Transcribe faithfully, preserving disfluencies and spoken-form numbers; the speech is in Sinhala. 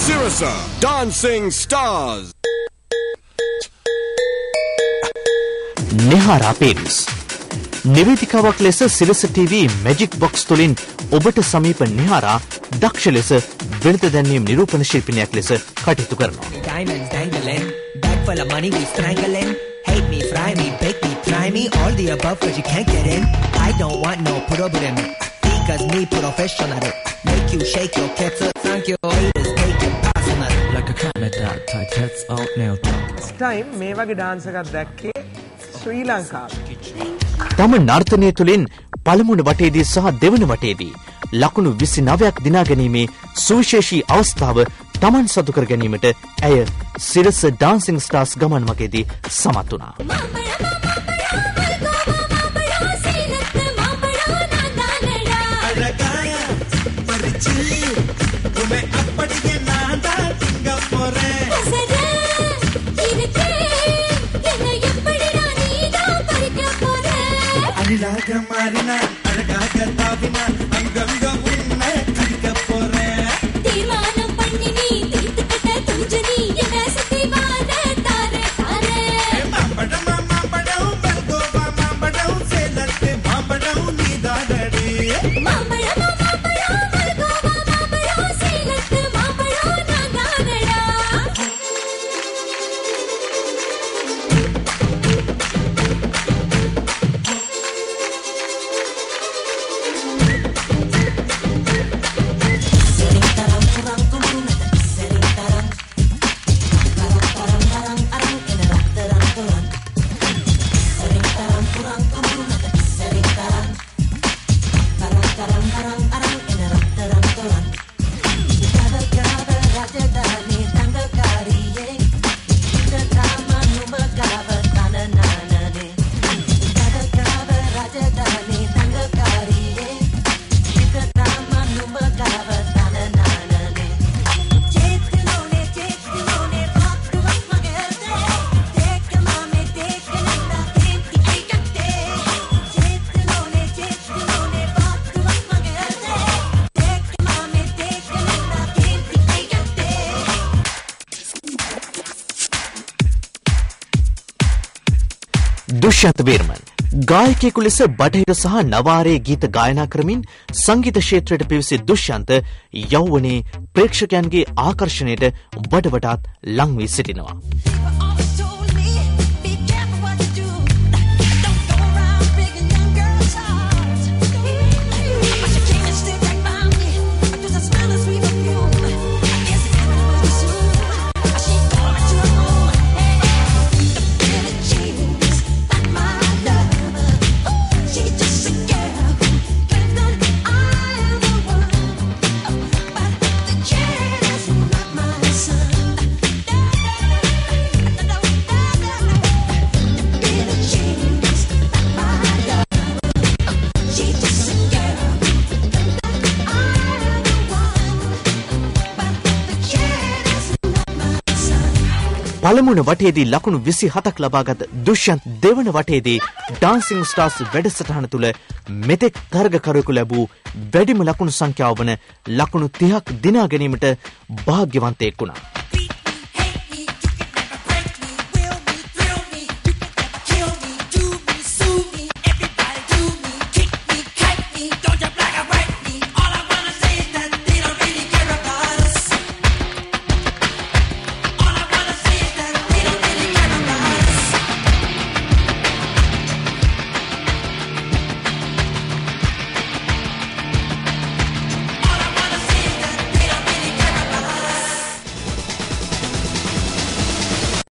Sirasa Dancing Stars. Nihara Paris. නිවේදිකාවක් ලෙස සිරස ටීවී මැජික් බොක්ස් තුලින් ඔබට සමීප නිහාරා දක්ෂ ලෙස වෙනත දැන්වීම් නිරූපණ ශිල්පිනියක් ලෙස කටයුතු කරනවා. Diamonds dangling, bag full of money we strangling. Hate me, fry me, bake me, try me, all the above cause you can't get in. I don't want no problem, because me professional. Make you shake your cats up, thank you, haters take it personal. Like a comet that tight heads out now. This time මේ වගේ dance එකක් දැක්කේ ශ්‍රී ලංකාවේ. තම නර්තනය තුළින් පළමුවන වටේදී සහ දෙවන වටේදී ලකුණු විසිනවයක් දිනා ගැනීමේ සුවිශේෂී අවස්ථාව තමන් සතු කර ගැනීමට ඇය සිරස ඩාන්සිං ස්ටාර්ස් ගමන් මගේදී සමත් වුණා. Laga marina, alaga tavina, anganga unna kadika pore. Deemanam pannini, teethukata tunjani, ena sativana tare tare. Mambada mambada balgo mambada selatte mambada nidadade. Mambada mambada balgo mambada selatte mambada nagadada. දුෂ්‍යන්ත වීරමන් ගායකයෙකු ලෙස බටහිර සහ නවාරයේ ගීත ගායනා කරමින් සංගීත ක්ෂේත්‍රයට පිවිසි දුෂ්‍යන්ත යෞවනයේ ප්‍රේක්ෂකයන්ගේ ආකර්ෂණයට වඩ වඩාත් ලං වී සිටිනවා. පළමුවන වටේදී ලකුණු විසිහතක් ලබාගත් දුෂ්‍යන්ත් දෙවන වටේදී ඩාන්සිං ස්ටාර්ස් වැඩසටහන තුළ මෙතෙක් තරගකරුවෙකු ලැබූ වැඩිම ලකුණු සංඛ්‍යාව වන ලකුණු තිහක් දිනා ගැනීමට භාග්‍යවන්තයෙක් වුණා.